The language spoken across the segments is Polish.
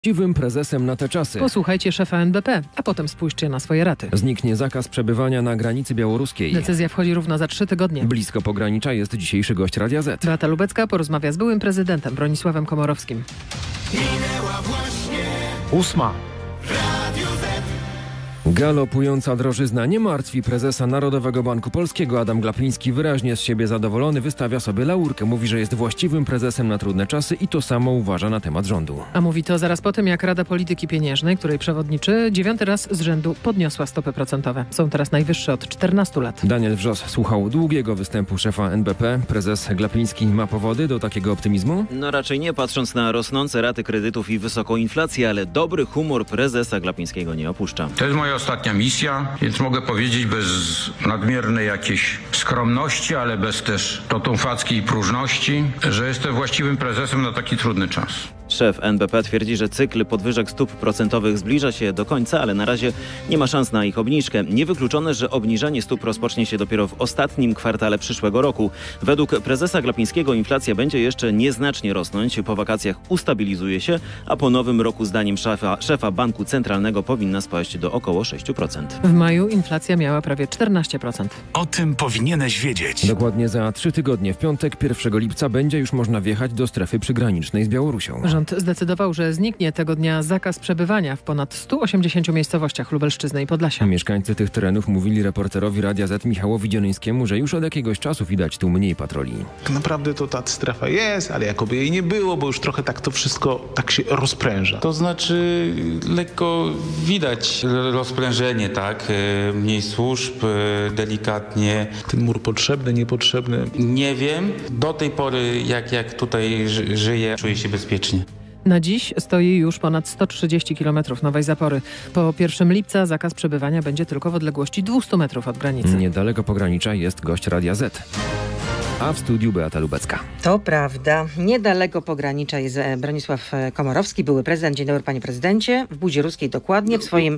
Właściwym prezesem na te czasy. Posłuchajcie szefa NBP, a potem spójrzcie na swoje raty. Zniknie zakaz przebywania na granicy białoruskiej. Decyzja wchodzi równo za 3 tygodnie. Blisko pogranicza jest dzisiejszy gość Radia Z. Beata Lubecka porozmawia z byłym prezydentem Bronisławem Komorowskim. Minęła właśnie 8. Radio Z. Galopująca drożyzna nie martwi prezesa Narodowego Banku Polskiego. Adam Glapiński, wyraźnie z siebie zadowolony, wystawia sobie laurkę. Mówi, że jest właściwym prezesem na trudne czasy i to samo uważa na temat rządu. A mówi to zaraz po tym, jak Rada Polityki Pieniężnej, której przewodniczy, 9. raz z rzędu podniosła stopy procentowe. Są teraz najwyższe od 14 lat. Daniel Wrzos słuchał długiego występu szefa NBP. Prezes Glapiński ma powody do takiego optymizmu? No raczej nie, patrząc na rosnące raty kredytów i wysoką inflację, ale dobry humor prezesa Glapińskiego nie opuszcza. To jest moja ostatnia misja, więc mogę powiedzieć bez nadmiernej jakiejś skromności, ale bez też totumfackiej próżności, że jestem właściwym prezesem na taki trudny czas. Szef NBP twierdzi, że cykl podwyżek stóp procentowych zbliża się do końca, ale na razie nie ma szans na ich obniżkę. Niewykluczone, że obniżanie stóp rozpocznie się dopiero w ostatnim kwartale przyszłego roku. Według prezesa Glapińskiego inflacja będzie jeszcze nieznacznie rosnąć. Po wakacjach ustabilizuje się, a po nowym roku zdaniem szefa Banku Centralnego powinna spaść do około 6%. W maju inflacja miała prawie 14%. O tym powinieneś wiedzieć. Dokładnie za 3 tygodnie, w piątek 1 lipca będzie już można wjechać do strefy przygranicznej z Białorusią. Rząd zdecydował, że zniknie tego dnia zakaz przebywania w ponad 180 miejscowościach Lubelszczyzny i Podlasia. Mieszkańcy tych terenów mówili reporterowi Radia Z Michałowi Dzienyńskiemu, że już od jakiegoś czasu widać tu mniej patroli. Tak naprawdę to ta strefa jest, ale jakoby jej nie było, bo już trochę tak to wszystko tak się rozpręża. To znaczy lekko widać rozprężenie, tak? Mniej służb, delikatnie. Ten mur potrzebny, niepotrzebny. Nie wiem. Do tej pory jak tutaj żyję, czuję się bezpiecznie. Na dziś stoi już ponad 130 km nowej zapory. Po 1 lipca zakaz przebywania będzie tylko w odległości 200 metrów od granicy. Niedaleko pogranicza jest gość Radia Z. A w studiu Beata Lubecka. To prawda. Niedaleko pogranicza jest Bronisław Komorowski, były prezydent. Dzień dobry, panie prezydencie. W Budzie Ruskiej dokładnie, w swoim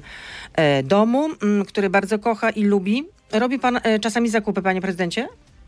domu, który bardzo kocha i lubi. Robi pan czasami zakupy, panie prezydencie?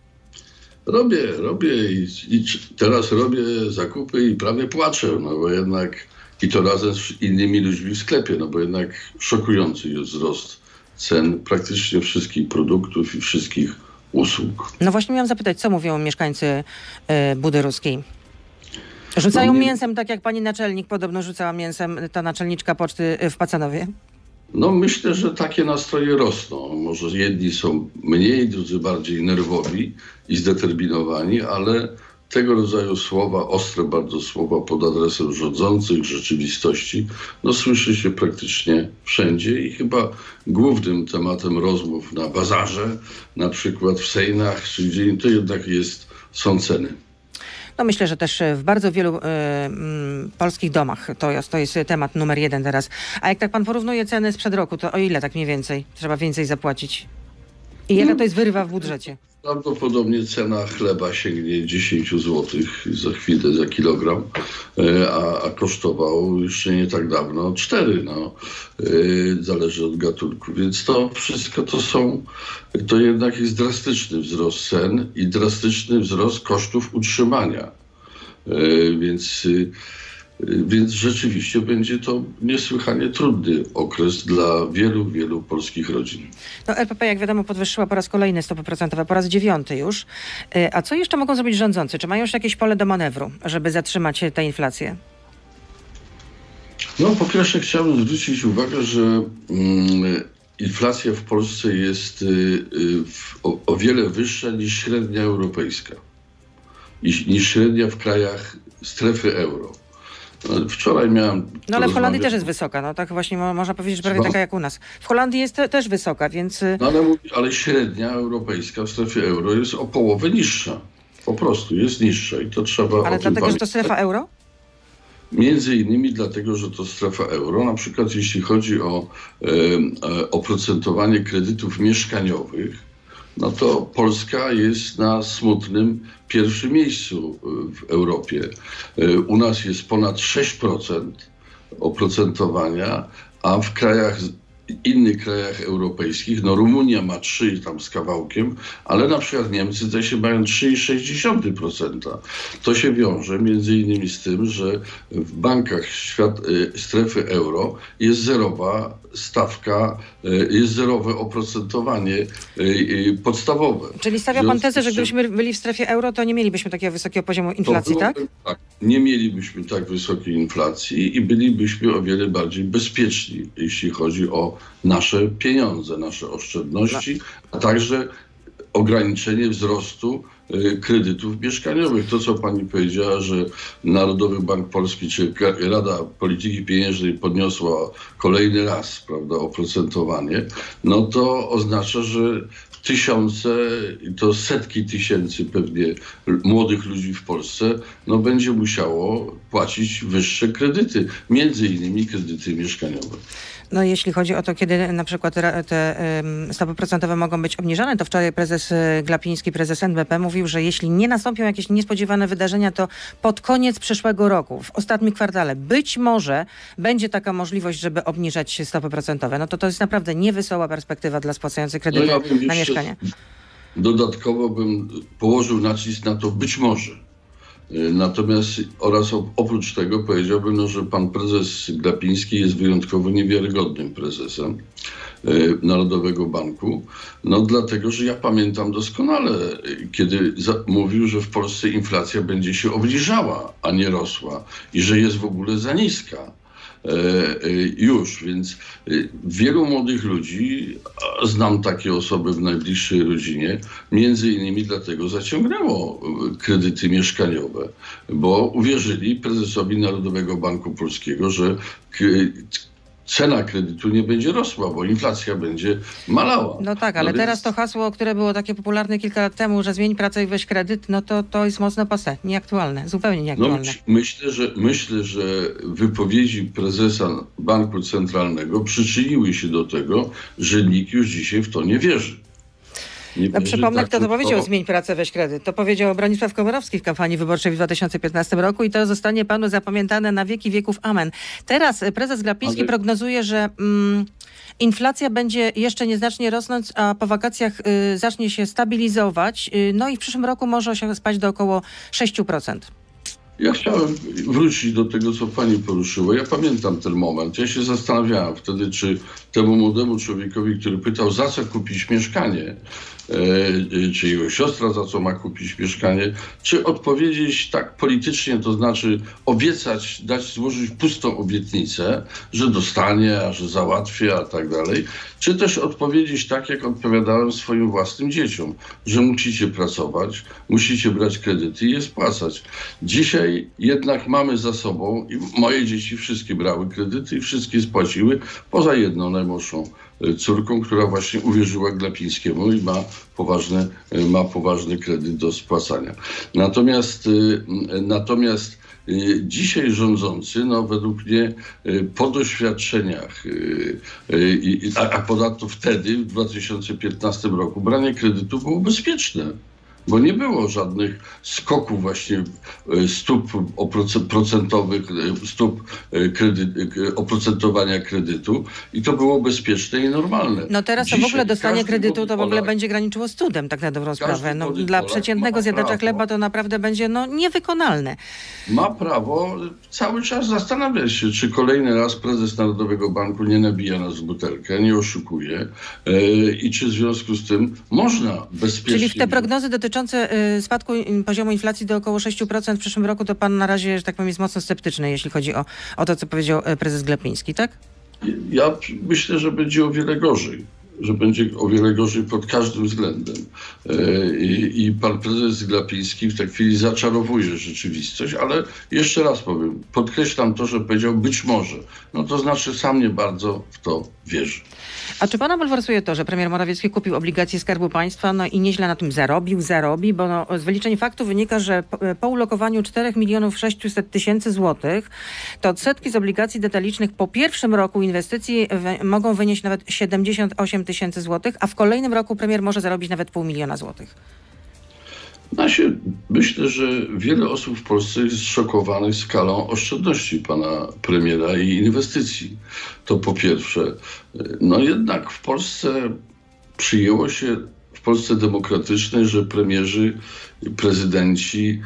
Robię i teraz robię zakupy i prawie płaczę, no bo jednak i to razem z innymi ludźmi w sklepie, no bo jednak szokujący jest wzrost cen praktycznie wszystkich produktów i wszystkich usług. No właśnie miałam zapytać, co mówią mieszkańcy Budy Ruskiej? Rzucają mięsem, tak jak pani naczelnik podobno rzucała mięsem, ta naczelniczka poczty w Pacanowie? No myślę, że takie nastroje rosną. Może jedni są mniej, drudzy bardziej nerwowi i zdeterminowani, ale tego rodzaju słowa, ostre bardzo słowa pod adresem rządzących, rzeczywistości, no słyszy się praktycznie wszędzie i chyba głównym tematem rozmów na bazarze, na przykład w Sejnach, czy gdzie to jednak są ceny. No myślę, że też w bardzo wielu polskich domach to jest temat numer 1 teraz. A jak tak pan porównuje ceny sprzed roku, to o ile tak mniej więcej trzeba więcej zapłacić? I jaka to jest wyrywa w budżecie? Prawdopodobnie cena chleba sięgnie 10 zł za chwilę, za kilogram, a kosztował jeszcze nie tak dawno 4, zależy od gatunku. Więc to wszystko to jednak jest drastyczny wzrost cen i drastyczny wzrost kosztów utrzymania. Więc rzeczywiście będzie to niesłychanie trudny okres dla wielu, wielu polskich rodzin. No LPP, jak wiadomo, podwyższyła po raz kolejny stopy procentowe, po raz 9 już. A co jeszcze mogą zrobić rządzący? Czy mają już jakieś pole do manewru, żeby zatrzymać tę inflację? No po pierwsze chciałbym zwrócić uwagę, że inflacja w Polsce jest o wiele wyższa niż średnia europejska. Niż średnia w krajach strefy euro. Wczoraj miałem... No ale w Holandii też jest wysoka, no tak właśnie można powiedzieć, że prawie taka jak u nas. W Holandii jest też wysoka, więc... No ale średnia europejska w strefie euro jest o połowę niższa. Po prostu jest niższa i to trzeba... Ale dlatego, że to strefa euro? Między innymi dlatego, że to strefa euro. Na przykład jeśli chodzi o oprocentowanie kredytów mieszkaniowych, no to Polska jest na smutnym pierwszym miejscu w Europie. U nas jest ponad 6% oprocentowania, a w krajach innych krajach europejskich. No Rumunia ma 3 tam z kawałkiem, ale na przykład Niemcy zdaje się mają 3,6%. To się wiąże między innymi z tym, że w bankach strefy euro jest zerowa stawka, jest zerowe oprocentowanie podstawowe. Czyli stawia pan tezę, że gdybyśmy byli w strefie euro, to nie mielibyśmy takiego wysokiego poziomu inflacji, tak? Tak, nie mielibyśmy tak wysokiej inflacji i bylibyśmy o wiele bardziej bezpieczni, jeśli chodzi o nasze pieniądze, nasze oszczędności, a także ograniczenie wzrostu kredytów mieszkaniowych. To, co pani powiedziała, że Narodowy Bank Polski czy Rada Polityki Pieniężnej podniosła kolejny raz, prawda, oprocentowanie, no to oznacza, że tysiące, to setki tysięcy pewnie młodych ludzi w Polsce, no będzie musiało płacić wyższe kredyty, między innymi kredyty mieszkaniowe. No jeśli chodzi o to, kiedy na przykład te stopy procentowe mogą być obniżane, to wczoraj prezes Glapiński, prezes NBP mówił, że jeśli nie nastąpią jakieś niespodziewane wydarzenia, to pod koniec przyszłego roku, w ostatnim kwartale, być może będzie taka możliwość, żeby obniżać stopy procentowe. No to jest naprawdę niewesoła perspektywa dla spłacających kredyty na mieszkanie. Dodatkowo bym położył nacisk na to być może. Natomiast oprócz tego powiedziałbym, że pan prezes Glapiński jest wyjątkowo niewiarygodnym prezesem Narodowego Banku. No dlatego, że ja pamiętam doskonale, kiedy mówił, że w Polsce inflacja będzie się obniżała, a nie rosła i że jest w ogóle za niska. Więc wielu młodych ludzi, znam takie osoby w najbliższej rodzinie, między innymi dlatego zaciągnęło kredyty mieszkaniowe, bo uwierzyli prezesowi Narodowego Banku Polskiego, że cena kredytu nie będzie rosła, bo inflacja będzie malała. No tak, ale teraz to hasło, które było takie popularne kilka lat temu, że zmień pracę i weź kredyt, no to jest mocno passé, nieaktualne, zupełnie nieaktualne. No, myślę, że wypowiedzi prezesa Banku Centralnego przyczyniły się do tego, że nikt już dzisiaj w to nie wierzy. Przypomnę, kto to powiedział, zmień pracę, weź kredyt. To powiedział Bronisław Komorowski w kampanii wyborczej w 2015 roku i to zostanie panu zapamiętane na wieki wieków. Amen. Teraz prezes Glapiński prognozuje, że inflacja będzie jeszcze nieznacznie rosnąć, a po wakacjach zacznie się stabilizować. No i w przyszłym roku może się spać do około 6%. Ja chciałem wrócić do tego, co pani poruszyła. Ja pamiętam ten moment. Ja się zastanawiałem wtedy, czy temu młodemu człowiekowi, który pytał, za co kupić mieszkanie, czy jego siostra za co ma kupić mieszkanie, czy odpowiedzieć tak politycznie, to znaczy obiecać, złożyć pustą obietnicę, że dostanie, a że załatwię, a tak dalej, czy też odpowiedzieć tak, jak odpowiadałem swoim własnym dzieciom, że musicie pracować, musicie brać kredyty i je spłacać. Dzisiaj jednak mamy za sobą, i moje dzieci wszystkie brały kredyty i wszystkie spłaciły, poza jedną najmłodszą córką, która właśnie uwierzyła Glapińskiemu i ma poważny kredyt do spłacania. Natomiast dzisiaj rządzący, no według mnie po doświadczeniach, a ponadto wtedy, w 2015 roku, branie kredytu było bezpieczne. Bo nie było żadnych skoków właśnie stóp procentowych, oprocentowania kredytu i to było bezpieczne i normalne. No teraz to w ogóle dostanie kredytu to w ogóle będzie graniczyło z cudem, tak na dobrą sprawę. No, dla przeciętnego zjadacza chleba to naprawdę będzie niewykonalne. Ma prawo cały czas zastanawiać się, czy kolejny raz prezes Narodowego Banku nie nabija nas w butelkę, nie oszukuje i czy w związku z tym można bezpiecznie... Czyli w te prognozy dotyczące spadku poziomu inflacji do około 6% w przyszłym roku, to pan na razie, że tak powiem, jest mocno sceptyczny, jeśli chodzi o to, co powiedział prezes Glapiński, tak? Ja myślę, że będzie o wiele gorzej. Że będzie o wiele gorzej pod każdym względem. I pan prezes Glapiński w tej chwili zaczarowuje rzeczywistość, ale jeszcze raz powiem, podkreślam to, że powiedział być może. No to znaczy sam nie bardzo w to wierzy. A czy pana bulwersuje to, że premier Morawiecki kupił obligacje Skarbu Państwa, no i nieźle na tym zarobi, bo z wyliczeń faktu wynika, że po ulokowaniu 4 600 000 złotych, to odsetki z obligacji detalicznych po pierwszym roku inwestycji mogą wynieść nawet 78 000 złotych, a w kolejnym roku premier może zarobić nawet 500 000 złotych. Myślę, że wiele osób w Polsce jest zszokowanych skalą oszczędności pana premiera i inwestycji. To po pierwsze. No jednak w Polsce przyjęło się, w Polsce demokratycznej, że premierzy, prezydenci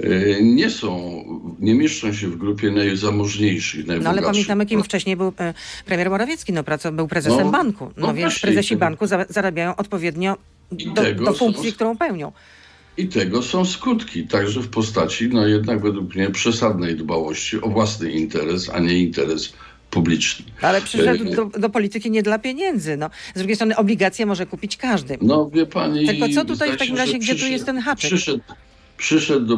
nie mieszczą się w grupie najzamożniejszych, najbogatszych. No ale pamiętamy, kim wcześniej był premier Morawiecki, był prezesem banku. Więc prezesi banku zarabiają odpowiednio do funkcji, którą pełnią. I tego są skutki, także w postaci, jednak według mnie przesadnej dbałości o własny interes, a nie interes publiczny. Ale przyszedł do polityki nie dla pieniędzy. Z drugiej strony obligacje może kupić każdy. Wie pani... Tylko co tutaj w takim razie, gdzie tu jest ten haczyk? Przyszedł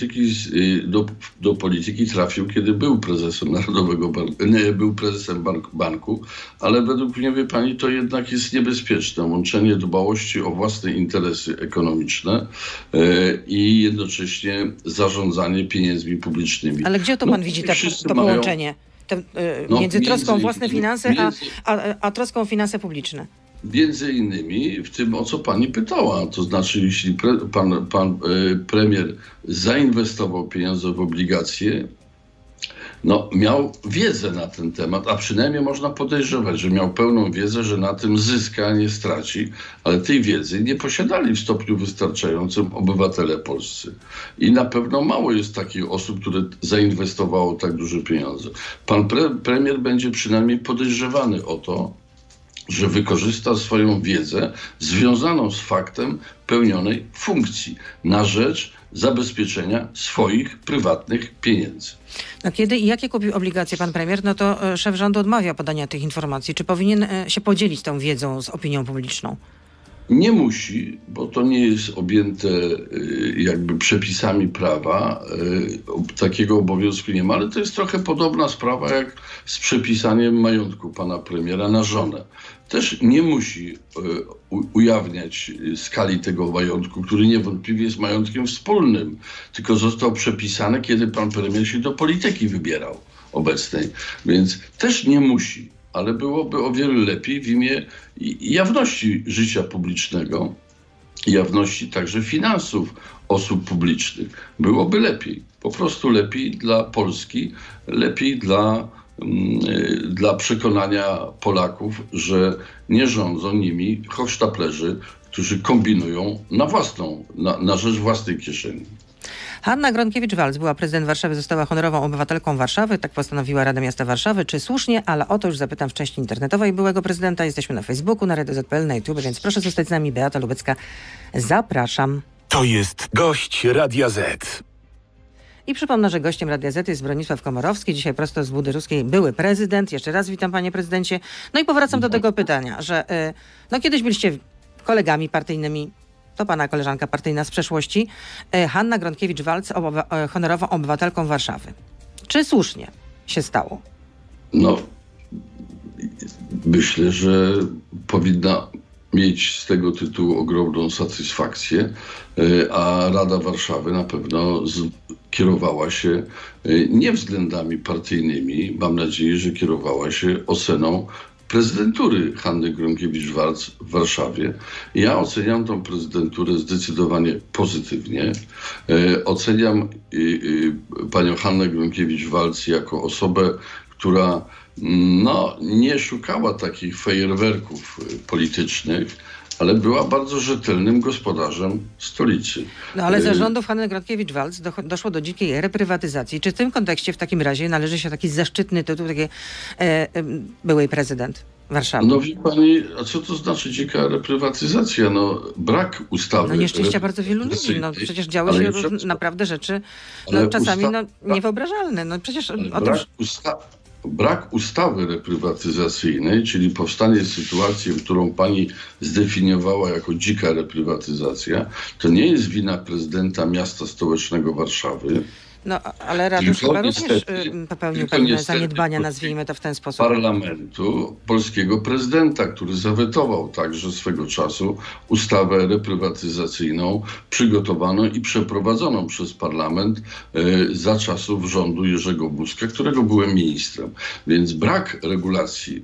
do polityki, trafił, kiedy był prezesem był prezesem banku, ale według mnie, wie pani, to jednak jest niebezpieczne. Łączenie dbałości o własne interesy ekonomiczne i jednocześnie zarządzanie pieniędzmi publicznymi. Ale gdzie to pan widzi to połączenie między troską o własne finanse, a troską o finanse publiczne? Między innymi w tym, o co pani pytała. To znaczy, jeśli pan premier zainwestował pieniądze w obligacje, miał wiedzę na ten temat, a przynajmniej można podejrzewać, że miał pełną wiedzę, że na tym zyska, a nie straci, ale tej wiedzy nie posiadali w stopniu wystarczającym obywatele polscy. I na pewno mało jest takich osób, które zainwestowało tak duże pieniądze. Pan premier będzie przynajmniej podejrzewany o to, że wykorzysta swoją wiedzę związaną z faktem pełnionej funkcji na rzecz zabezpieczenia swoich prywatnych pieniędzy. Kiedy i jakie kupił obligacje pan premier, to szef rządu odmawia podania tych informacji. Czy powinien się podzielić tą wiedzą z opinią publiczną? Nie musi, bo to nie jest objęte jakby przepisami prawa. Takiego obowiązku nie ma, ale to jest trochę podobna sprawa jak z przepisaniem majątku pana premiera na żonę. Też nie musi ujawniać skali tego majątku, który niewątpliwie jest majątkiem wspólnym, tylko został przepisany, kiedy pan premier się do polityki wybierał obecnej. Więc też nie musi, ale byłoby o wiele lepiej w imię jawności życia publicznego, jawności także finansów osób publicznych. Byłoby lepiej, po prostu lepiej dla Polski, lepiej dla przekonania Polaków, że nie rządzą nimi hochsztaplerzy, którzy kombinują na rzecz własnej kieszeni. Hanna Gronkiewicz-Waltz, była prezydent Warszawy, została honorową obywatelką Warszawy. Tak postanowiła Rada Miasta Warszawy. Czy słusznie? Ale o to już zapytam w części internetowej byłego prezydenta. Jesteśmy na Facebooku, na Radio ZPL, na YouTube, więc proszę zostać z nami. Beata Lubecka. Zapraszam. To jest gość Radia Z. I przypomnę, że gościem Radia Z jest Bronisław Komorowski, dzisiaj prosto z Budy Ruskiej, były prezydent. Jeszcze raz witam, panie prezydencie. I powracam do tego pytania, że kiedyś byliście kolegami partyjnymi, to pana koleżanka partyjna z przeszłości, Hanna Gronkiewicz-Waltz, honorową obywatelką Warszawy. Czy słusznie się stało? Myślę, że powinna mieć z tego tytułu ogromną satysfakcję, a Rada Warszawy na pewno kierowała się nie względami partyjnymi, mam nadzieję, że kierowała się oceną prezydentury Hanny Gronkiewicz-Waltz w Warszawie. Ja oceniam tą prezydenturę zdecydowanie pozytywnie. Oceniam panią Hannę Gronkiewicz-Waltz jako osobę, która nie szukała takich fajerwerków politycznych, ale była bardzo rzetelnym gospodarzem stolicy. Ale za rządów Hanny Gronkiewicz-Waltz doszło do dzikiej reprywatyzacji. Czy w tym kontekście w takim razie należy się taki zaszczytny tytuł byłej prezydent Warszawy? Wie pani, a co to znaczy dzika reprywatyzacja? Brak ustawy. Nieszczęścia bardzo wielu ludzi. Przecież działy się naprawdę rzeczy czasami niewyobrażalne. Brak ustawy reprywatyzacyjnej, czyli powstanie sytuacji, którą pani zdefiniowała jako dzika reprywatyzacja, to nie jest wina prezydenta miasta stołecznego Warszawy. Ale Radusz chyba również popełnił pewne zaniedbania, nazwijmy to w ten sposób. Parlamentu polskiego prezydenta, który zawetował także swego czasu ustawę reprywatyzacyjną przygotowaną i przeprowadzoną przez parlament za czasów rządu Jerzego Buzka, którego byłem ministrem. Więc brak regulacji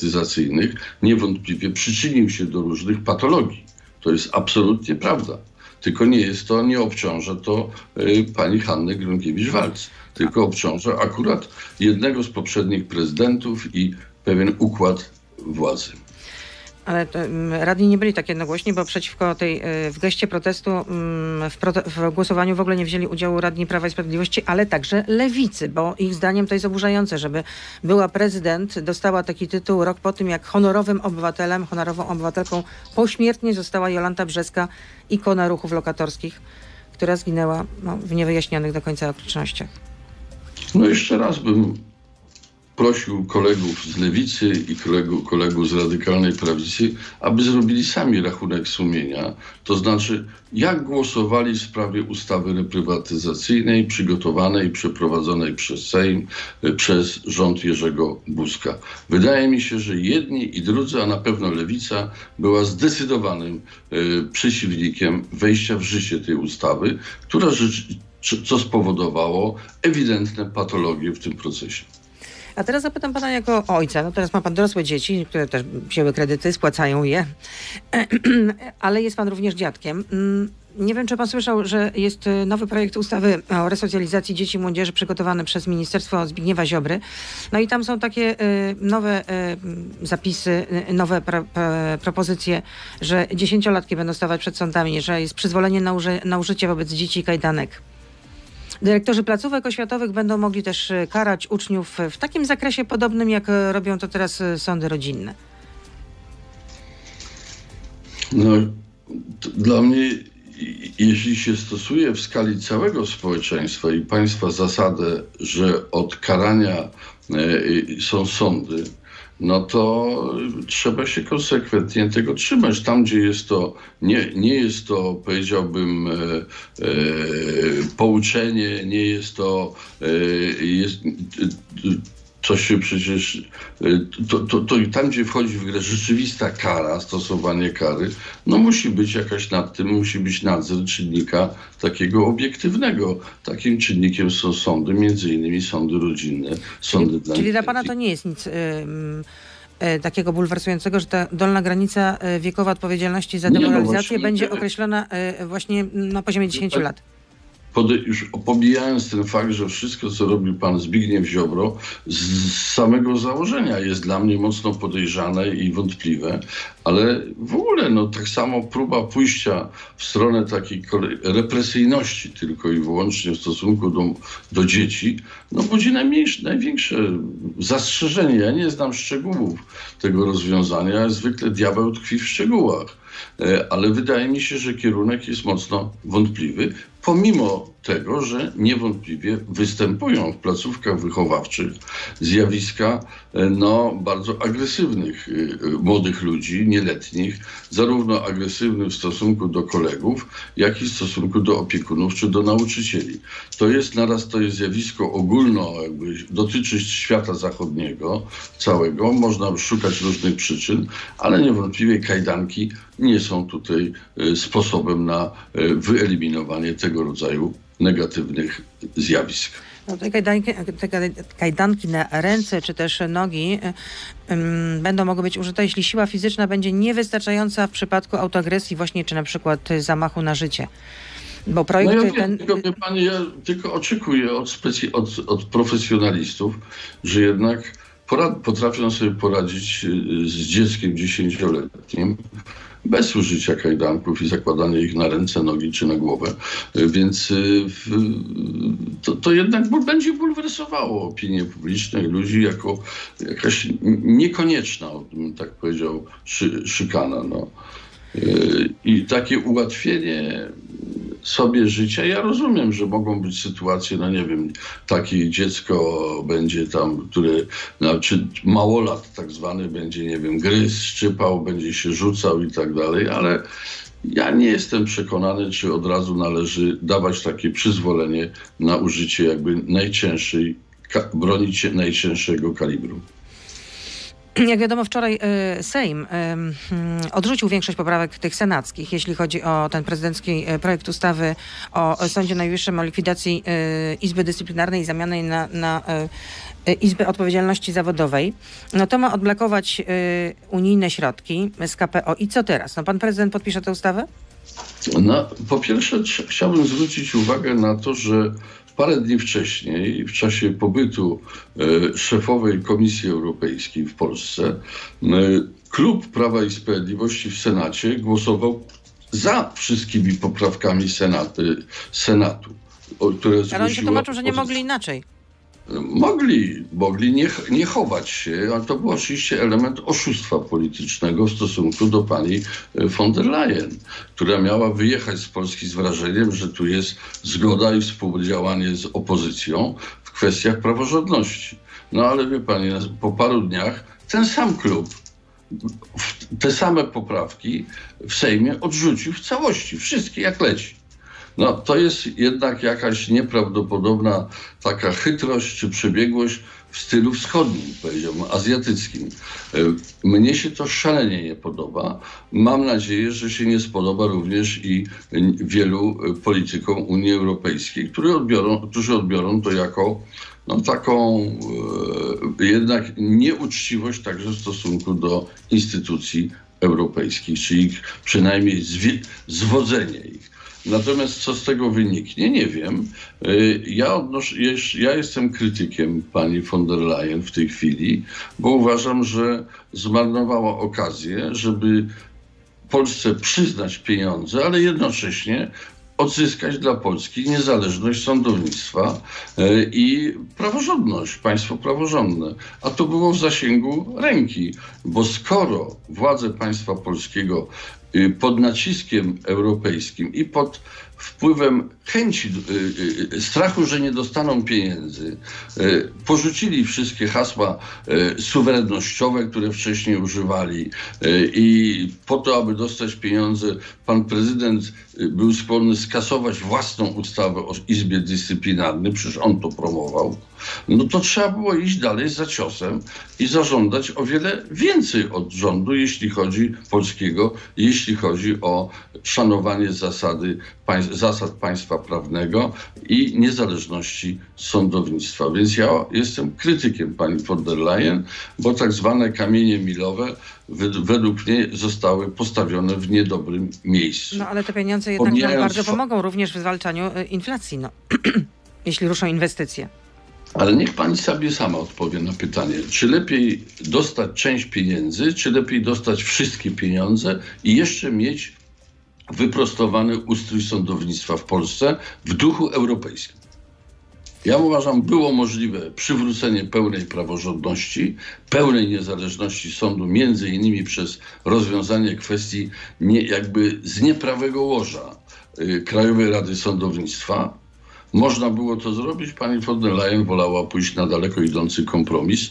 reprywatyzacyjnych niewątpliwie przyczynił się do różnych patologii. To jest absolutnie prawda. Tylko nie obciąża to pani Hanny Gronkiewicz-Waltz, tylko obciąża akurat jednego z poprzednich prezydentów i pewien układ władzy. Ale radni nie byli tak jednogłośni, bo przeciwko w geście protestu w głosowaniu w ogóle nie wzięli udziału radni Prawa i Sprawiedliwości, ale także Lewicy, bo ich zdaniem to jest oburzające, żeby była prezydent, dostała taki tytuł rok po tym, jak honorową obywatelką pośmiertnie została Jolanta Brzeska, ikona ruchów lokatorskich, która zginęła w niewyjaśnionych do końca okolicznościach. No jeszcze raz bym prosił kolegów z Lewicy i kolegów z Radykalnej Prawicy, aby zrobili sami rachunek sumienia. To znaczy, jak głosowali w sprawie ustawy reprywatyzacyjnej przygotowanej, przeprowadzonej przez Sejm, przez rząd Jerzego Buzka. Wydaje mi się, że jedni i drudzy, a na pewno Lewica, była zdecydowanym przeciwnikiem wejścia w życie tej ustawy, co spowodowało ewidentne patologie w tym procesie. A teraz zapytam pana jako ojca. No teraz ma pan dorosłe dzieci, które też wzięły kredyty, spłacają je, ale jest pan również dziadkiem. Nie wiem, czy pan słyszał, że jest nowy projekt ustawy o resocjalizacji dzieci i młodzieży przygotowany przez Ministerstwo Zbigniewa Ziobry. No i tam są takie nowe zapisy, nowe propozycje, że 10-latki będą stawać przed sądami, że jest przyzwolenie na użycie wobec dzieci kajdanek. Dyrektorzy placówek oświatowych będą mogli też karać uczniów w takim zakresie podobnym, jak robią to teraz sądy rodzinne. No, dla mnie, jeśli się stosuje w skali całego społeczeństwa i państwa zasadę, że od karania są sądy, no to trzeba się konsekwentnie tego trzymać. Tam, gdzie jest to, nie jest to, powiedziałbym, pouczenie, nie jest to, coś się przecież, to tam, gdzie wchodzi w grę rzeczywista kara, stosowanie kary, no musi być jakaś nad tym, musi być nadzór czynnika takiego obiektywnego. Takim czynnikiem są sądy, między innymi sądy rodzinne, sądy dla Czyli dla pana to nie jest nic takiego bulwersującego, że ta dolna granica wiekowa odpowiedzialności za demoralizację będzie określona właśnie na poziomie 10 lat. Już pomijając ten fakt, że wszystko, co robi pan Zbigniew Ziobro, z samego założenia jest dla mnie mocno podejrzane i wątpliwe, ale w ogóle tak samo próba pójścia w stronę takiej represyjności tylko i wyłącznie w stosunku do dzieci, budzi największe zastrzeżenie. Ja nie znam szczegółów tego rozwiązania, zwykle diabeł tkwi w szczegółach. Ale wydaje mi się, że kierunek jest mocno wątpliwy, pomimo tego, że niewątpliwie występują w placówkach wychowawczych zjawiska bardzo agresywnych młodych ludzi, nieletnich, zarówno agresywnych w stosunku do kolegów, jak i w stosunku do opiekunów czy do nauczycieli. To jest zjawisko dotyczy świata zachodniego całego, można szukać różnych przyczyn, ale niewątpliwie kajdanki nie są tutaj sposobem na wyeliminowanie tego rodzaju negatywnych zjawisk. Te kajdanki na ręce czy też nogi będą mogły być użyte, jeśli siła fizyczna będzie niewystarczająca w przypadku autoagresji właśnie, czy na przykład zamachu na życie. Bo projekt ja tylko oczekuję od profesjonalistów, że jednak potrafią sobie poradzić z dzieckiem 10-letnim bez użycia kajdanków i zakładania ich na ręce, nogi czy na głowę. Więc to jednak będzie bulwersowało opinię publiczną i ludzi jako jakaś niekonieczna, bym tak powiedział, szykana. I takie ułatwienie sobie życia. Ja rozumiem, że mogą być sytuacje, takie dziecko będzie tam, czy małolat tak zwany będzie, gryzł, szczypał, będzie się rzucał i tak dalej, ale ja nie jestem przekonany, czy od razu należy dawać takie przyzwolenie na użycie najcięższej broni najcięższego kalibru. Jak wiadomo, wczoraj Sejm odrzucił większość poprawek tych senackich, jeśli chodzi o ten prezydencki projekt ustawy o Sądzie Najwyższym, o likwidacji Izby Dyscyplinarnej i zamianie na Izbę Odpowiedzialności Zawodowej. To ma odblokować unijne środki z KPO. I co teraz? Pan prezydent podpisze tę ustawę? No, po pierwsze chciałbym zwrócić uwagę na to, że parę dni wcześniej, w czasie pobytu szefowej Komisji Europejskiej w Polsce, klub Prawa i Sprawiedliwości w Senacie głosował za wszystkimi poprawkami Senatu. Ale oni się tłumaczą, że nie mogli inaczej. Mogli nie chować się, ale to był oczywiście element oszustwa politycznego w stosunku do pani von der Leyen, która miała wyjechać z Polski z wrażeniem, że tu jest zgoda i współdziałanie z opozycją w kwestiach praworządności. No ale wie pani, po paru dniach ten sam klub te same poprawki w Sejmie odrzucił w całości, wszystkie jak leci. No to jest jednak jakaś nieprawdopodobna taka chytrość czy przebiegłość w stylu wschodnim, powiedziałbym, azjatyckim. Mnie się to szalenie nie podoba. Mam nadzieję, że się nie spodoba również i wielu politykom Unii Europejskiej, którzy odbiorą to jako taką jednak nieuczciwość także w stosunku do instytucji europejskich, czyli przynajmniej zwodzenie ich. Natomiast co z tego wyniknie, nie wiem. Ja jestem krytykiem pani von der Leyen w tej chwili, bo uważam, że zmarnowała okazję, żeby Polsce przyznać pieniądze, ale jednocześnie odzyskać dla Polski niezależność sądownictwa i praworządność, państwo praworządne. A to było w zasięgu ręki, bo skoro władze państwa polskiego pod naciskiem europejskim i pod wpływem chęci, strachu, że nie dostaną pieniędzy, porzucili wszystkie hasła suwerennościowe, które wcześniej używali i po to, aby dostać pieniądze, pan prezydent był skłonny skasować własną ustawę o Izbie Dyscyplinarnej, przecież on to promował, no to trzeba było iść dalej za ciosem i zażądać o wiele więcej od rządu, polskiego, jeśli chodzi o szanowanie zasad państwa prawnego i niezależności sądownictwa. Więc ja jestem krytykiem pani von der Leyen, bo tak zwane kamienie milowe według mnie zostały postawione w niedobrym miejscu. No ale te pieniądze jednak nam bardzo pomogą również w zwalczaniu inflacji, jeśli ruszą inwestycje. Ale niech pani sobie sama odpowie na pytanie, czy lepiej dostać część pieniędzy, czy lepiej dostać wszystkie pieniądze i jeszcze mieć wyprostowany ustrój sądownictwa w Polsce w duchu europejskim. Ja uważam, było możliwe przywrócenie pełnej praworządności, pełnej niezależności sądu, między innymi przez rozwiązanie kwestii jakby z nieprawego łoża Krajowej Rady Sądownictwa. Można było to zrobić. Pani von der Leyen wolała pójść na daleko idący kompromis.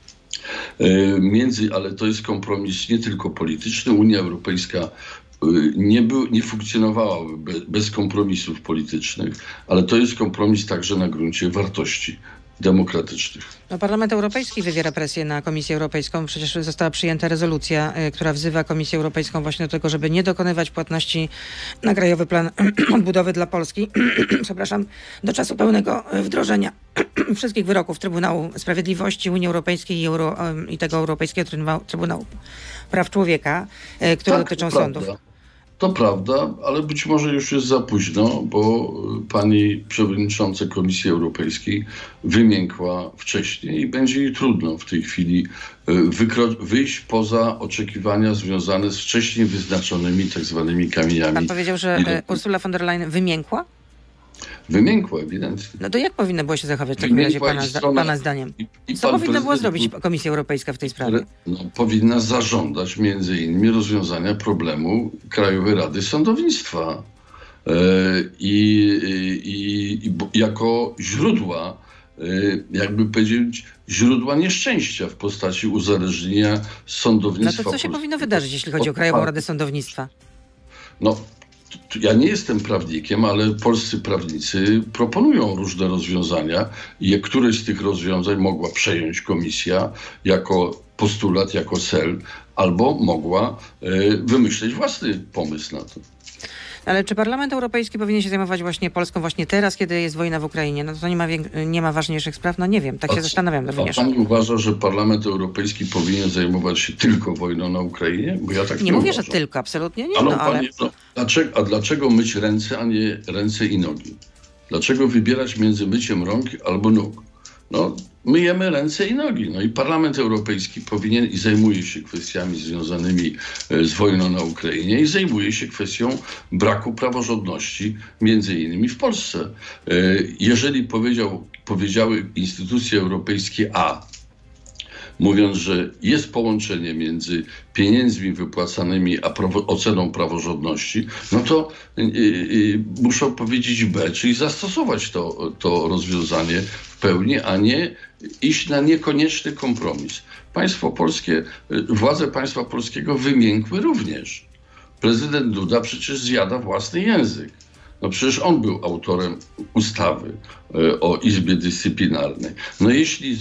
Ale to jest kompromis nie tylko polityczny. Unia Europejska nie funkcjonowałaby bez kompromisów politycznych, ale to jest kompromis także na gruncie wartości demokratycznych. Parlament Europejski wywiera presję na Komisję Europejską. Przecież została przyjęta rezolucja, która wzywa Komisję Europejską właśnie do tego, żeby nie dokonywać płatności na Krajowy Plan Odbudowy dla Polski, do czasu pełnego wdrożenia wszystkich wyroków Trybunału Sprawiedliwości Unii Europejskiej i tego Europejskiego Trybunału Praw Człowieka, które dotyczą sądów. To prawda, ale być może już jest za późno, bo pani przewodnicząca Komisji Europejskiej wymiękła wcześniej i będzie jej trudno w tej chwili wyjść poza oczekiwania związane z wcześniej wyznaczonymi tak zwanymi kamieniami. Pan powiedział, że Ursula von der Leyen wymiękła? Wymiękła, ewidentnie. No to jak powinno było się zachować w takim razie pana zdaniem? Co powinna była zrobić Komisja Europejska w tej sprawie? Powinna zażądać między innymi rozwiązania problemu Krajowej Rady Sądownictwa jako źródła, jakby powiedzieć, źródła nieszczęścia w postaci uzależnienia sądownictwa. No to co się powinno wydarzyć, jeśli chodzi o Krajową Radę Sądownictwa? Ja nie jestem prawnikiem, ale polscy prawnicy proponują różne rozwiązania i któreś z tych rozwiązań mogła przejąć komisja jako postulat, jako cel, albo mogła wymyśleć własny pomysł na to. Ale czy Parlament Europejski powinien się zajmować właśnie Polską właśnie teraz, kiedy jest wojna w Ukrainie? No to nie ma ważniejszych spraw? No nie wiem, tak się zastanawiam również. A pan uważa, że Parlament Europejski powinien zajmować się tylko wojną na Ukrainie? Bo ja tak nie mówię, uważam. że tylko, absolutnie nie. A dlaczego myć ręce, a nie ręce i nogi? Dlaczego wybierać między myciem rąk albo nóg? No, myjemy ręce i nogi. No i Parlament Europejski powinien i zajmuje się kwestiami związanymi z wojną na Ukrainie i zajmuje się kwestią braku praworządności, między innymi w Polsce. Jeżeli powiedziały instytucje europejskie mówiąc, że jest połączenie między pieniędzmi wypłacanymi a oceną praworządności, no to muszą powiedzieć B, czyli zastosować to rozwiązanie w pełni, a nie iść na niekonieczny kompromis. Państwo polskie, władze państwa polskiego wymiękły również. Prezydent Duda przecież zjada własny język. No przecież on był autorem ustawy o Izbie Dyscyplinarnej. No jeśli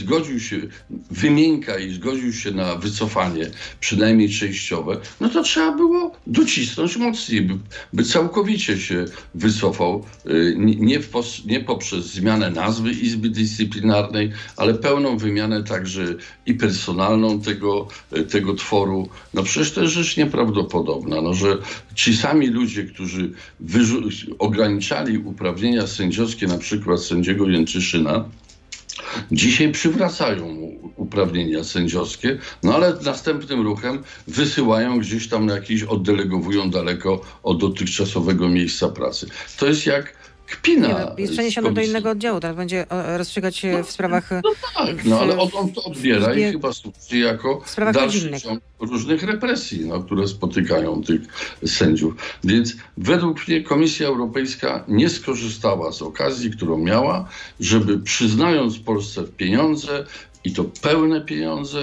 wymięka i zgodził się na wycofanie, przynajmniej częściowe, no to trzeba było docisnąć mocniej, by całkowicie się wycofał, nie poprzez zmianę nazwy Izby Dyscyplinarnej, ale pełną wymianę także i personalną tego tworu. No przecież to jest rzecz nieprawdopodobna, no, że ci sami ludzie, którzy ograniczali uprawnienia sędziowskie, na przykład sędziego Jęczyszyna, dzisiaj przywracają mu uprawnienia sędziowskie, no ale następnym ruchem wysyłają gdzieś tam oddelegowują daleko od dotychczasowego miejsca pracy. To jest jak kpina. Jest przeniesiony do innego oddziału, teraz będzie rozstrzygać się w sprawach... No tak, ale on to odbiera i chyba służy jako dalszy ciąg różnych represji, które spotykają tych sędziów. Więc według mnie Komisja Europejska nie skorzystała z okazji, którą miała, żeby przyznając Polsce pieniądze, i to pełne pieniądze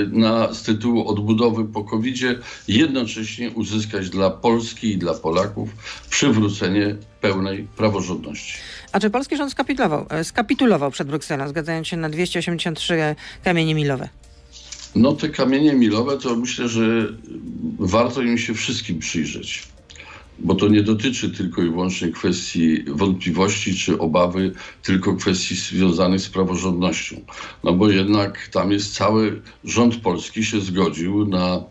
z tytułu odbudowy po COVID-zie, jednocześnie uzyskać dla Polski i dla Polaków przywrócenie pełnej praworządności. A czy polski rząd skapitulował przed Brukselą, zgadzając się na 283 kamienie milowe? No te kamienie milowe to myślę, że warto im się wszystkim przyjrzeć. Bo to nie dotyczy tylko i wyłącznie kwestii wątpliwości czy obawy, tylko kwestii związanych z praworządnością. No bo jednak tam jest cały rząd polski się zgodził na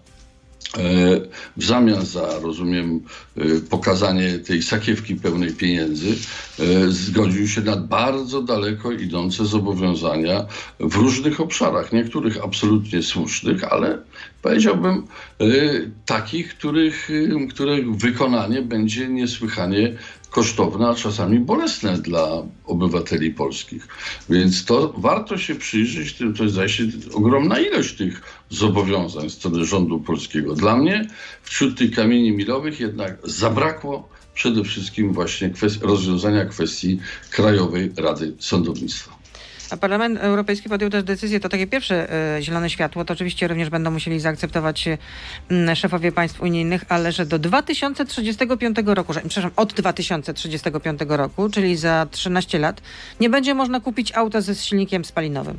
w zamian za, rozumiem, pokazanie tej sakiewki pełnej pieniędzy, zgodził się na bardzo daleko idące zobowiązania w różnych obszarach. Niektórych absolutnie słusznych, ale powiedziałbym takich, których wykonanie będzie niesłychanie kosztowne, a czasami bolesne dla obywateli polskich. Więc to warto się przyjrzeć, to jest zdaje się ogromna ilość tych zobowiązań z strony rządu polskiego. Dla mnie wśród tych kamieni milowych jednak zabrakło przede wszystkim właśnie rozwiązania kwestii Krajowej Rady Sądownictwa. A Parlament Europejski podjął też decyzję, to takie pierwsze zielone światło, to oczywiście również będą musieli zaakceptować szefowie państw unijnych, ale że do 2035 roku, od 2035 roku, czyli za 13 lat, nie będzie można kupić auta ze silnikiem spalinowym.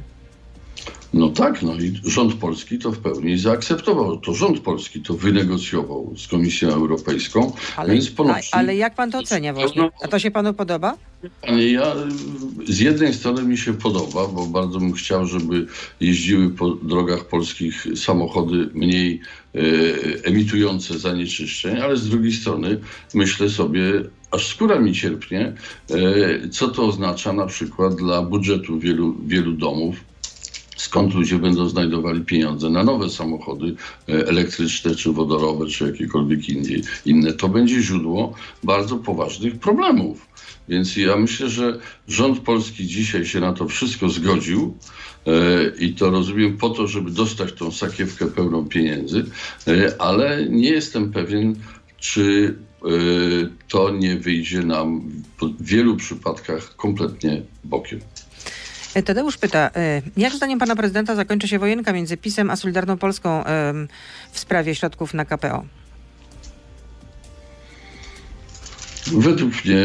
No tak, i rząd polski to w pełni zaakceptował. To rząd polski to wynegocjował z Komisją Europejską, więc ponosi... Ale jak pan to ocenia właśnie? A to się panu podoba? Ja z jednej strony mi się podoba, bo bardzo bym chciał, żeby jeździły po drogach polskich samochody mniej emitujące zanieczyszczeń, ale z drugiej strony myślę sobie, aż skóra mi cierpnie, co to oznacza na przykład dla budżetu wielu domów, skąd ludzie będą znajdowali pieniądze na nowe samochody elektryczne, czy wodorowe, czy jakiekolwiek inne. To będzie źródło bardzo poważnych problemów. Więc ja myślę, że rząd polski dzisiaj się na to wszystko zgodził i to rozumiem po to, żeby dostać tą sakiewkę pełną pieniędzy, ale nie jestem pewien, czy to nie wyjdzie nam w wielu przypadkach kompletnie bokiem. Tadeusz pyta, jak zdaniem pana prezydenta zakończy się wojenka między PiS-em a Solidarną Polską w sprawie środków na KPO? Według mnie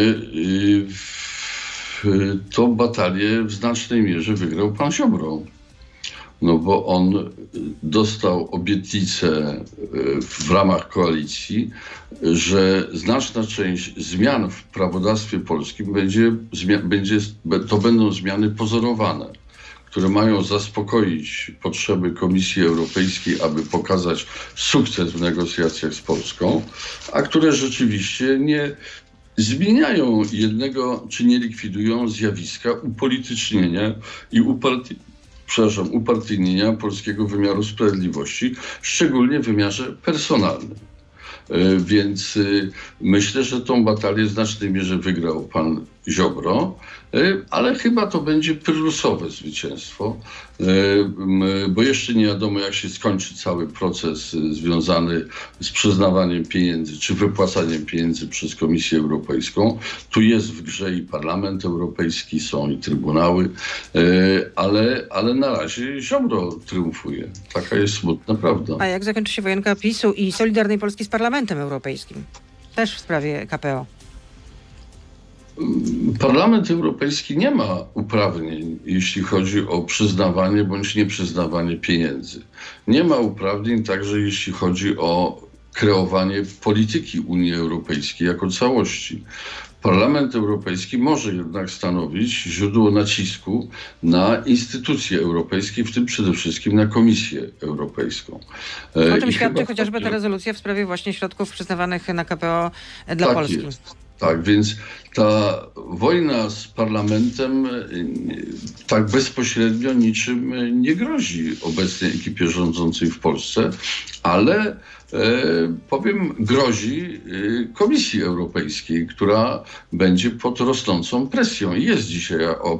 tą batalię w znacznej mierze wygrał pan Ziobro. no bo on dostał obietnicę w ramach koalicji, że znaczna część zmian w prawodawstwie polskim to będą zmiany pozorowane, które mają zaspokoić potrzeby Komisji Europejskiej, aby pokazać sukces w negocjacjach z Polską, a które rzeczywiście nie zmieniają jednego, czy nie likwidują zjawiska upolitycznienia i upartyjnienia polskiego wymiaru sprawiedliwości, szczególnie w wymiarze personalnym. Więc myślę, że tą batalię w znacznej mierze wygrał pan Ziobro, ale chyba to będzie pyrrusowe zwycięstwo, bo jeszcze nie wiadomo, jak się skończy cały proces związany z przyznawaniem pieniędzy czy wypłacaniem pieniędzy przez Komisję Europejską. Tu jest w grze i Parlament Europejski, są i trybunały, ale na razie Ziobro triumfuje. Taka jest smutna prawda. A jak zakończy się wojenka PiS-u i Solidarnej Polski z Parlamentem Europejskim? Też w sprawie KPO. Parlament Europejski nie ma uprawnień, jeśli chodzi o przyznawanie bądź nieprzyznawanie pieniędzy. Nie ma uprawnień także, jeśli chodzi o kreowanie polityki Unii Europejskiej jako całości. Parlament Europejski może jednak stanowić źródło nacisku na instytucje europejskie, w tym przede wszystkim na Komisję Europejską. O czym świadczy chociażby ta rezolucja w sprawie właśnie środków przyznawanych na KPO dla Polski. Jest. Tak, więc ta wojna z parlamentem tak bezpośrednio niczym nie grozi obecnej ekipie rządzącej w Polsce, ale grozi Komisji Europejskiej, która będzie pod rosnącą presją. I jest dzisiaj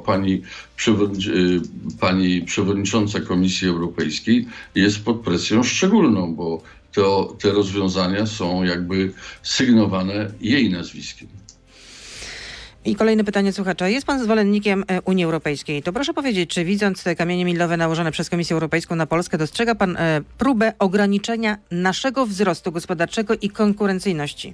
pani przewodnicząca Komisji Europejskiej jest pod presją szczególną, bo te rozwiązania są jakby sygnowane jej nazwiskiem. I kolejne pytanie słuchacza. Jest pan zwolennikiem Unii Europejskiej. To proszę powiedzieć, czy widząc te kamienie milowe nałożone przez Komisję Europejską na Polskę, dostrzega pan próbę ograniczenia naszego wzrostu gospodarczego i konkurencyjności?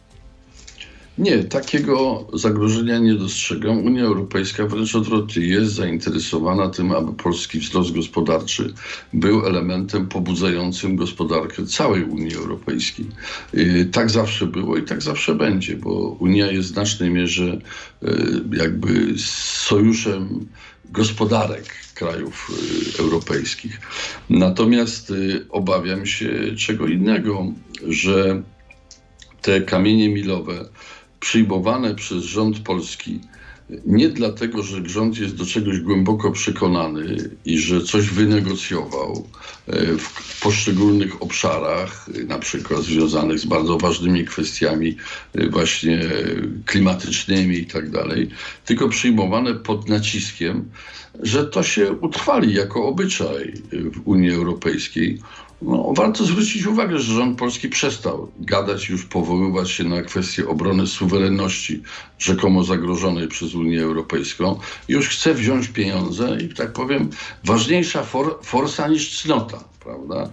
Nie, takiego zagrożenia nie dostrzegam. Unia Europejska wręcz odwrotnie jest zainteresowana tym, aby polski wzrost gospodarczy był elementem pobudzającym gospodarkę całej Unii Europejskiej. Tak zawsze było i tak zawsze będzie, bo Unia jest w znacznej mierze jakby sojuszem gospodarek krajów europejskich. Natomiast obawiam się czego innego, że te kamienie milowe przyjmowane przez rząd polski nie dlatego, że rząd jest do czegoś głęboko przekonany i że coś wynegocjował w poszczególnych obszarach, na przykład związanych z bardzo ważnymi kwestiami właśnie klimatycznymi i tak dalej, tylko przyjmowane pod naciskiem, że to się utrwali jako obyczaj w Unii Europejskiej. No, warto zwrócić uwagę, że rząd polski przestał gadać, już powoływać się na kwestię obrony suwerenności rzekomo zagrożonej przez Unię Europejską. Już chce wziąć pieniądze i, tak powiem, ważniejsza forsa niż cnota, prawda?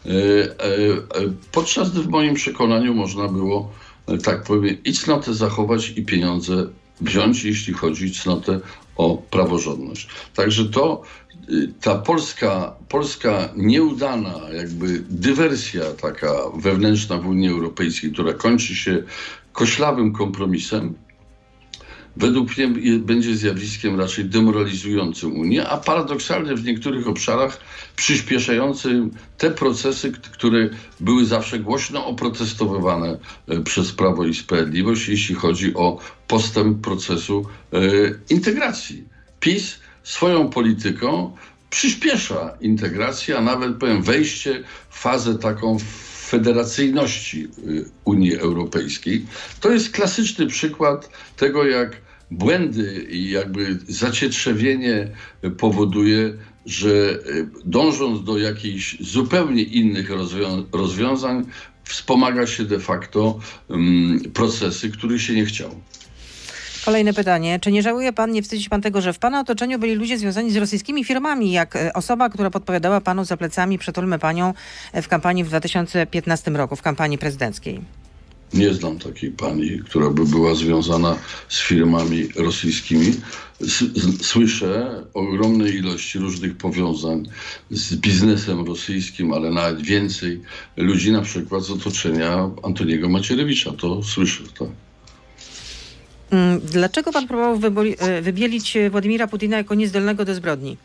Podczas gdy w moim przekonaniu można było, tak powiem, i cnotę zachować, i pieniądze wziąć, jeśli chodzi o cnotę o praworządność. Także ta polska nieudana jakby dywersja taka wewnętrzna w Unii Europejskiej, która kończy się koślawym kompromisem, według mnie będzie zjawiskiem raczej demoralizującym Unię, a paradoksalnie w niektórych obszarach przyspieszającym te procesy, które były zawsze głośno oprotestowywane przez Prawo i Sprawiedliwość, jeśli chodzi o postęp procesu integracji. PiS swoją polityką przyspiesza integrację, a nawet powiem wejście w fazę taką federacyjności Unii Europejskiej. To jest klasyczny przykład tego, jak błędy i jakby zacietrzewienie powoduje, że dążąc do jakichś zupełnie innych rozwiązań, wspomaga się de facto procesy, których się nie chciało. Kolejne pytanie. Czy nie żałuje pan, nie wstydzi się pan tego, że w pana otoczeniu byli ludzie związani z rosyjskimi firmami, jak osoba, która podpowiadała panu za plecami "Przytulmy panią" w kampanii w 2015 roku, w kampanii prezydenckiej? Nie znam takiej pani, która by była związana z firmami rosyjskimi. Słyszę o ogromnej ilości różnych powiązań z biznesem rosyjskim, ale nawet więcej ludzi na przykład z otoczenia Antoniego Macierewicza. To słyszę, tak. Dlaczego pan próbował wybielić Władimira Putina jako niezdolnego do zbrodni?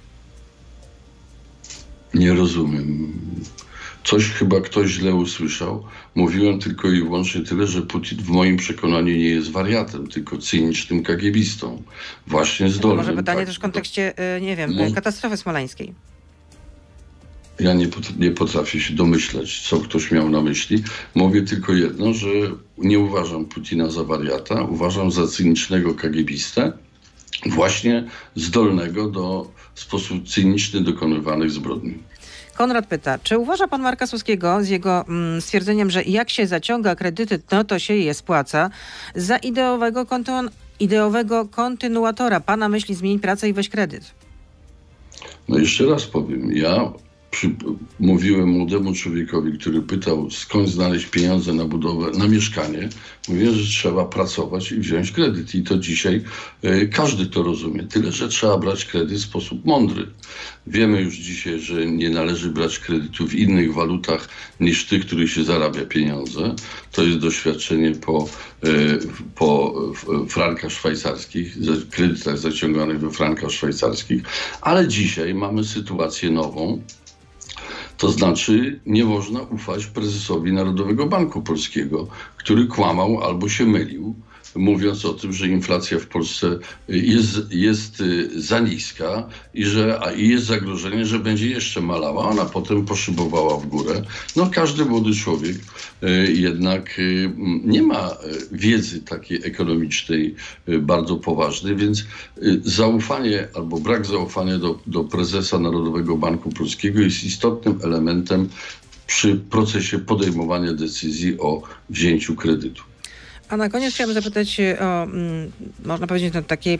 Nie rozumiem. Chyba ktoś źle usłyszał. Mówiłem tylko i wyłącznie tyle, że Putin w moim przekonaniu nie jest wariatem, tylko cynicznym kagiebistą. Właśnie zdolnym. To może pytanie też w kontekście, katastrofy smoleńskiej. Ja nie potrafię się domyśleć, co ktoś miał na myśli. Mówię tylko jedno, że nie uważam Putina za wariata, uważam za cynicznego kagiebistę, właśnie zdolnego do w sposób cyniczny dokonywanych zbrodni. Konrad pyta, czy uważa pan Marka Suskiego z jego stwierdzeniem, że jak się zaciąga kredyty, no to się je spłaca, za ideowego kontynuatora? Pana myśli zmień pracę i weź kredyt. No jeszcze raz powiem, ja mówiłem młodemu człowiekowi, który pytał, skąd znaleźć pieniądze na budowę, na mieszkanie. Mówiłem, że trzeba pracować i wziąć kredyt. I to dzisiaj każdy to rozumie. Tyle, że trzeba brać kredyt w sposób mądry. Wiemy już dzisiaj, że nie należy brać kredytu w innych walutach niż tych, których się zarabia pieniądze. To jest doświadczenie po frankach szwajcarskich, kredytach zaciąganych we frankach szwajcarskich. Ale dzisiaj mamy sytuację nową. To znaczy nie można ufać prezesowi Narodowego Banku Polskiego, który kłamał albo się mylił, mówiąc o tym, że inflacja w Polsce jest za niska i jest zagrożenie, że będzie jeszcze malała. Ona potem poszybowała w górę. No każdy młody człowiek jednak nie ma wiedzy takiej ekonomicznej bardzo poważnej, więc zaufanie albo brak zaufania do prezesa Narodowego Banku Polskiego jest istotnym elementem przy procesie podejmowania decyzji o wzięciu kredytu. A na koniec chciałabym zapytać o, można powiedzieć, takiej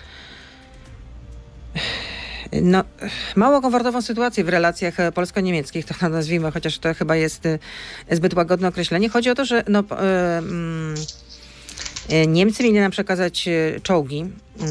mało komfortową sytuację w relacjach polsko-niemieckich, to nazwijmy, chociaż to chyba jest zbyt łagodne określenie. Chodzi o to, że Niemcy mieli nam przekazać czołgi,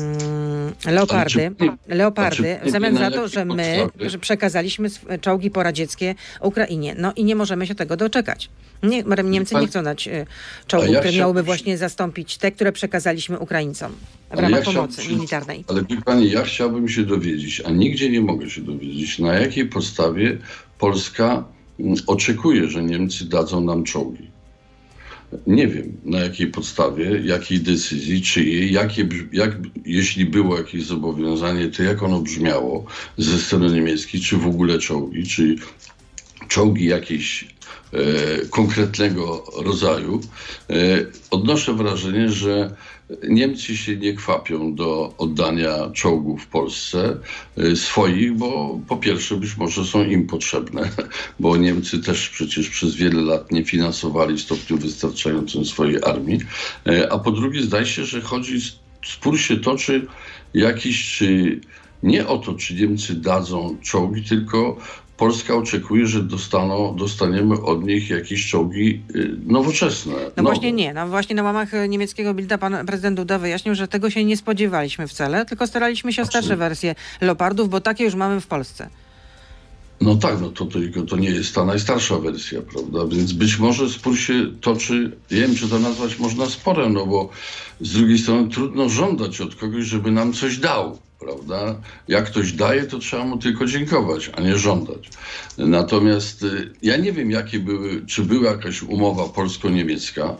leopardy, w zamian za to, że my przekazaliśmy czołgi poradzieckie Ukrainie. No i nie możemy się tego doczekać. Niemcy nie chcą dać czołgów, które miałyby właśnie zastąpić te, które przekazaliśmy Ukraińcom w ramach pomocy militarnej. Ale pani, ja chciałbym się dowiedzieć, a nigdzie nie mogę się dowiedzieć, na jakiej podstawie Polska oczekuje, że Niemcy dadzą nam czołgi. Nie wiem, na jakiej podstawie, jakiej decyzji, czyjej, jeśli było jakieś zobowiązanie, to jak ono brzmiało ze strony niemieckiej, czy w ogóle czołgi, czy czołgi jakieś konkretnego rodzaju. Odnoszę wrażenie, że Niemcy się nie kwapią do oddania czołgów w Polsce swoich, bo po pierwsze być może są im potrzebne, bo Niemcy też przecież przez wiele lat nie finansowali w stopniu wystarczającym swojej armii, a po drugie zdaje się, że spór się toczy czy nie o to, czy Niemcy dadzą czołgi, tylko Polska oczekuje, że dostaniemy od nich jakieś czołgi nowoczesne. No właśnie nie. No właśnie na łamach niemieckiego Bilda pan prezydent Duda wyjaśnił, że tego się nie spodziewaliśmy wcale, tylko staraliśmy się o starsze wersje Leopardów, bo takie już mamy w Polsce. No tak, no to nie jest ta najstarsza wersja, prawda? Więc być może spór się toczy, nie wiem, czy to nazwać można sporem, no bo z drugiej strony trudno żądać od kogoś, żeby nam coś dał. Prawda? Jak ktoś daje, to trzeba mu tylko dziękować, a nie żądać. Natomiast ja nie wiem, czy była jakaś umowa polsko-niemiecka,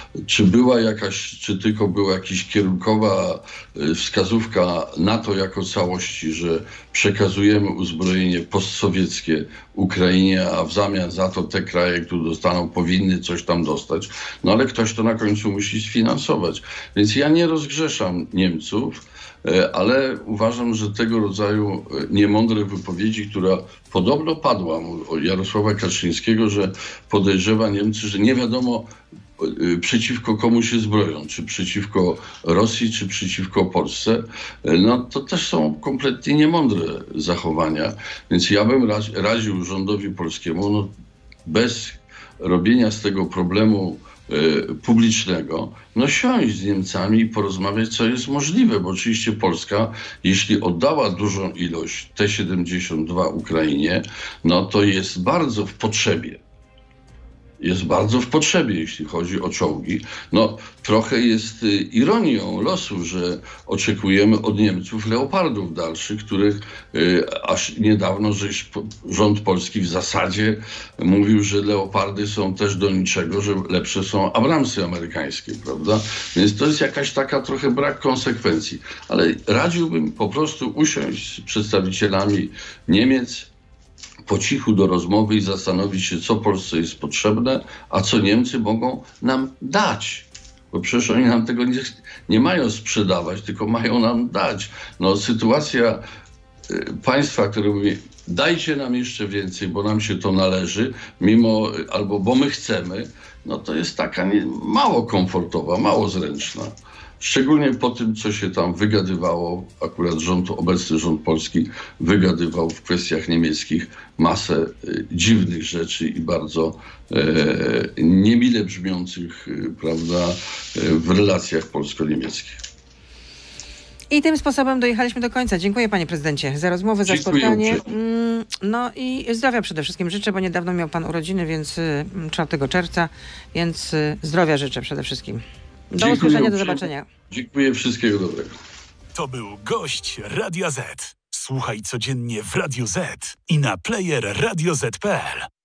czy tylko była jakaś kierunkowa wskazówka NATO jako całości, że przekazujemy uzbrojenie postsowieckie Ukrainie, a w zamian za to te kraje, które dostaną, powinny coś tam dostać. No ale ktoś to na końcu musi sfinansować. Więc ja nie rozgrzeszam Niemców, ale uważam, że tego rodzaju niemądre wypowiedzi, która podobno padła od Jarosława Kaczyńskiego, że podejrzewa Niemcy, że nie wiadomo przeciwko komu się zbroją, czy przeciwko Rosji, czy przeciwko Polsce, no to też są kompletnie niemądre zachowania. Więc ja bym radził rządowi polskiemu, bez robienia z tego problemu publicznego, no siąść z Niemcami i porozmawiać, co jest możliwe, bo oczywiście Polska, jeśli oddała dużą ilość T-72 Ukrainie, no to jest bardzo w potrzebie. Jest bardzo w potrzebie, jeśli chodzi o czołgi. No, trochę jest ironią losu, że oczekujemy od Niemców leopardów dalszych, których aż niedawno rząd polski w zasadzie mówił, że leopardy są też do niczego, że lepsze są Abramsy amerykańskie, prawda? Więc to jest jakaś taka trochę brak konsekwencji. Ale radziłbym po prostu usiąść z przedstawicielami Niemiec, po cichu do rozmowy i zastanowić się, co Polsce jest potrzebne, a co Niemcy mogą nam dać. Bo przecież oni nam tego nie mają sprzedawać, tylko mają nam dać. No, sytuacja państwa, które mówi, dajcie nam jeszcze więcej, bo nam się to należy, albo bo my chcemy, no to jest taka mało komfortowa, mało zręczna. Szczególnie po tym, co się tam wygadywało, akurat obecny rząd polski wygadywał w kwestiach niemieckich masę dziwnych rzeczy i bardzo niemile brzmiących, prawda, w relacjach polsko-niemieckich. I tym sposobem dojechaliśmy do końca. Dziękuję, panie prezydencie, za rozmowę, za spotkanie. No i zdrowia przede wszystkim życzę, bo niedawno miał pan urodziny, więc 4 czerwca, więc zdrowia życzę przede wszystkim. Do usłyszenia, do zobaczenia. Dziękuję, wszystkiego dobrego. To był gość Radia Z. Słuchaj codziennie w Radio Z i na player radioz.pl.